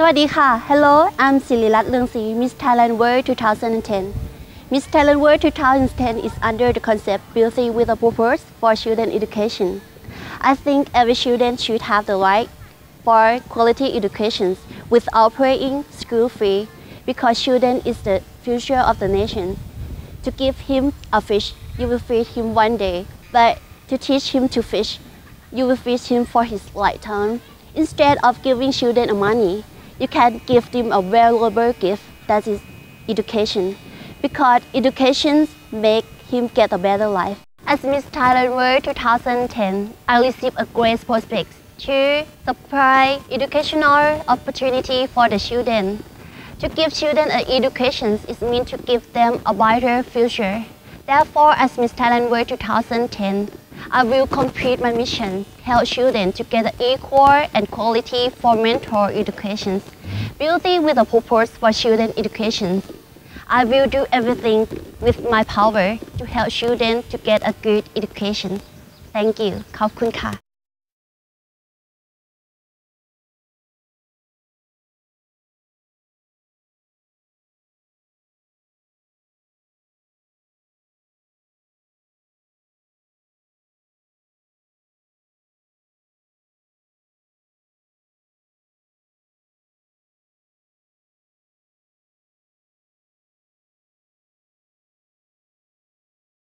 สวัสดีค่ะ Hello I'm ศิริรัตน์เรืองศรี Miss Thailand World 2010 Miss Thailand World 2010 is under the concept Beauty with a Purpose for Children Education. I think every student should have the right for quality education without paying school fee because children is the future of the nation. To give him a fish, you will feed him one day, but to teach him to fish, you will feed him for his lifetime. Instead of giving children money, you can give them a valuable gift, that is education, because education make him get a better life. As Miss Thailand World 2010, I received a great prospect to supply educational opportunity for the children. To give children an education is meant to give them a brighter future. Therefore, as Miss Thailand World 2010, I will complete my mission, help children to get equal and quality for mental education, beauty with a purpose for children education. I will do everything with my power to help children to get a good education. Thank you. ขอบคุณค่ะ